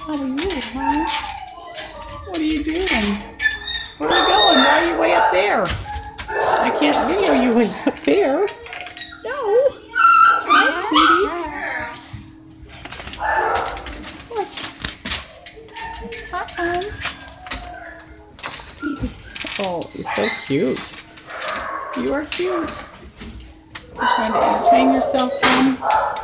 How are you, huh? What are you doing? Where are you going? Why are you way up there? I can't video you way up there. No. Hi, sweetie. What? Oh, you're so cute. You are cute. You're trying to entertain yourself, son?